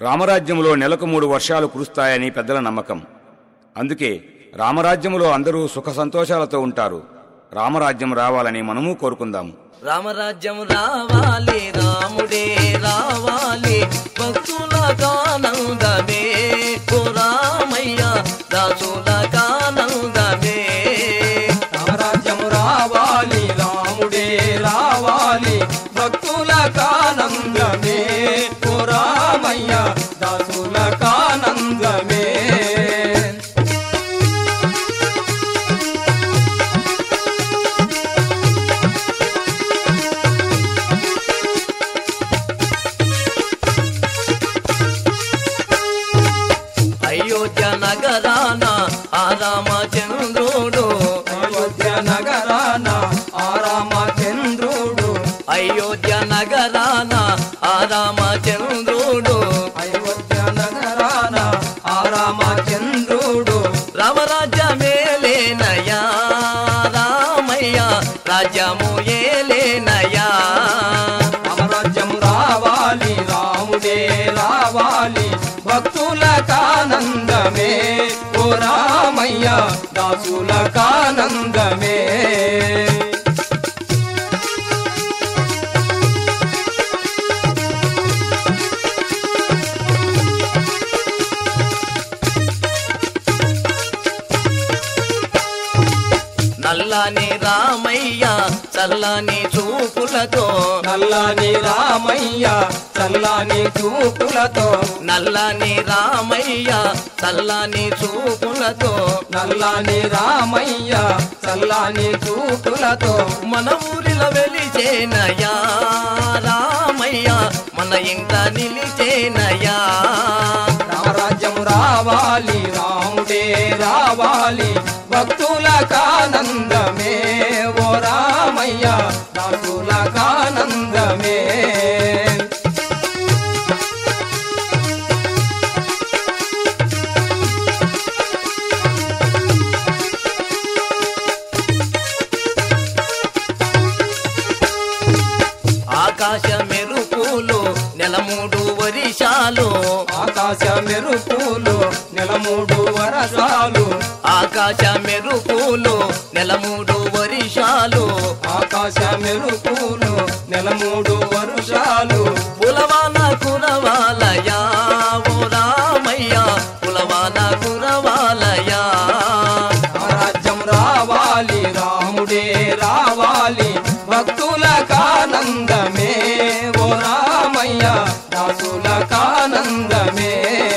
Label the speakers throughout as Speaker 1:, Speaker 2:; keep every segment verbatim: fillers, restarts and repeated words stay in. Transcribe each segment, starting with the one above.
Speaker 1: రామరాజ్యములో నెలకు మూడు వర్షాలు కురుస్తాయని పెద్దల నమ్మకం. అందుకే రామరాజ్యములో అందరూ సుఖ సంతోషాలతో ఉంటారు. రామరాజ్యం రావాలని మనము కోరుకుందాము.
Speaker 2: రామరాజ్యం రావాలి, రాముడే రావాలి, భక్తులకానందమే, ఓ రామయ్య దాసులకానందమే.
Speaker 3: రామరాజ్యం రావాలి, రాముడే రావాలి, భక్తులకానందమే, ఓ రామయ్య దాసులకానందమే.
Speaker 2: అయోధ్య నగరాన ఆ రామచంద్రుడు,
Speaker 3: అయోధ్య నగరాన ఆ రామచంద్రుడు,
Speaker 2: అయోధ్య నగరాన ఆ రామచంద్రుడు,
Speaker 3: అయోధ్య నగరాన ఆ రామచంద్రుడు.
Speaker 2: రామరాజ్యమేలేనయా రామయ్య రాజ్యము ఏలేనయా.
Speaker 3: రామరాజ్యం రావాలి, రాముడే రావాలి, భక్తులకానందమే, ఓ రామయ్య దాసులకానందమే.
Speaker 2: నల్లని రామయ్య చల్లని చూపులతో,
Speaker 3: నల్లని రామయ్య చల్లని చూపులతో,
Speaker 2: నల్లని రామయ్య చల్లని చూపులతో,
Speaker 3: నల్లని రామయ్య చల్లని చూపులతో.
Speaker 2: మన ఊరిలో వెలిచేనయా రామయ్య, మన ఇంట నిలిచేనయా.
Speaker 3: రామరాజ్యం రావాలి, రాముడే రావాలి, భక్తులకానందమే, ఓ రామయ్య దాసులకానందమే.
Speaker 2: ఆకాశ మెరుపులు నెలమూడు వరిషాలు,
Speaker 3: ఆకాశ మెరుపులు నెలమూడు వరసాలు,
Speaker 2: ఆకాశ మెరుపులు నెలమూడు వరిషాలు,
Speaker 3: ఆకాశ మెరుపులు నెలమూడు వరుషాలు.
Speaker 2: పులవాన కురవాలయా ఓ రామయ్య, పులవాన కురవాలయా.
Speaker 3: రామరాజ్యం రావాలి, రాముడే రావాలి, భక్తులకానందమే, ఓ రామయ్య దాసులకానందమే.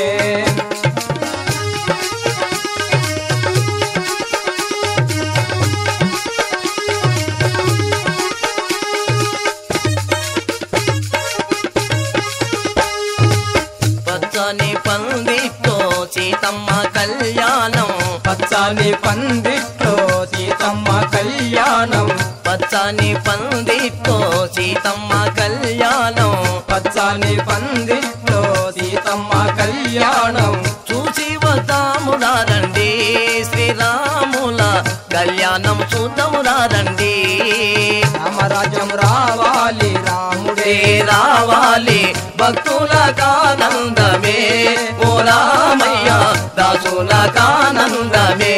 Speaker 2: పచ్చని పందిట్లో సీతమ్మ కళ్యాణం,
Speaker 3: పచ్చని పందిట్లో సీతమ్మ కళ్యాణం,
Speaker 2: పచ్చని పందిట్లో సీతమ్మ కళ్యాణం,
Speaker 3: పచ్చని పందిట్లో సీతమ్మ కళ్యాణం.
Speaker 2: చూసి వద్దామురారండి శ్రీరాముల కళ్యాణం చూద్దామురారండి.
Speaker 3: రామరాజ్యం రావాలి, రాముడే
Speaker 2: రావాలి, భక్తులకానందమే, ఓ రామయ్య దాసులకానందమే,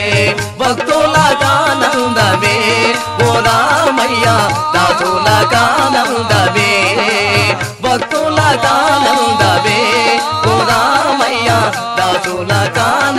Speaker 2: భక్తులకానందమే, ఓ రామయ్య దాసులకానందమే, భక్తులకానందమే, ఓ రామయ్య దాసులకానందమే.